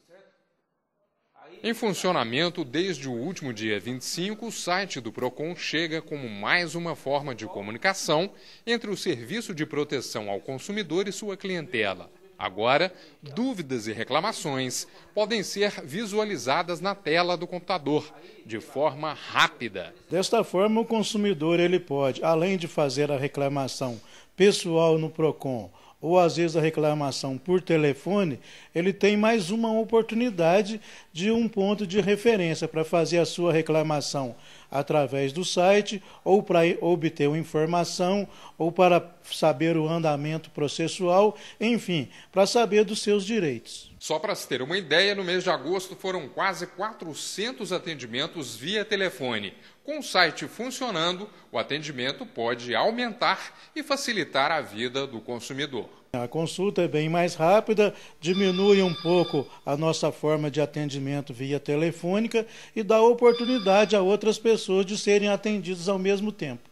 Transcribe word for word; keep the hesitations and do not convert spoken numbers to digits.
Em funcionamento desde o último dia vinte e cinco, o site do Procon chega como mais uma forma de comunicação entre o Serviço de Proteção ao Consumidor e sua clientela. Agora, dúvidas e reclamações podem ser visualizadas na tela do computador, de forma rápida. Desta forma, o consumidor ele pode, além de fazer a reclamação pessoal no Procon, ou às vezes a reclamação por telefone, ele tem mais uma oportunidade de um ponto de referência para fazer a sua reclamação através do site, ou para obter uma informação, ou para saber o andamento processual, enfim, para saber dos seus direitos. Só para se ter uma ideia, no mês de agosto foram quase quatrocentos atendimentos via telefone. Com o site funcionando, o atendimento pode aumentar e facilitar a vida do consumidor. A consulta é bem mais rápida, diminui um pouco a nossa forma de atendimento via telefônica e dá oportunidade a outras pessoas de serem atendidas ao mesmo tempo.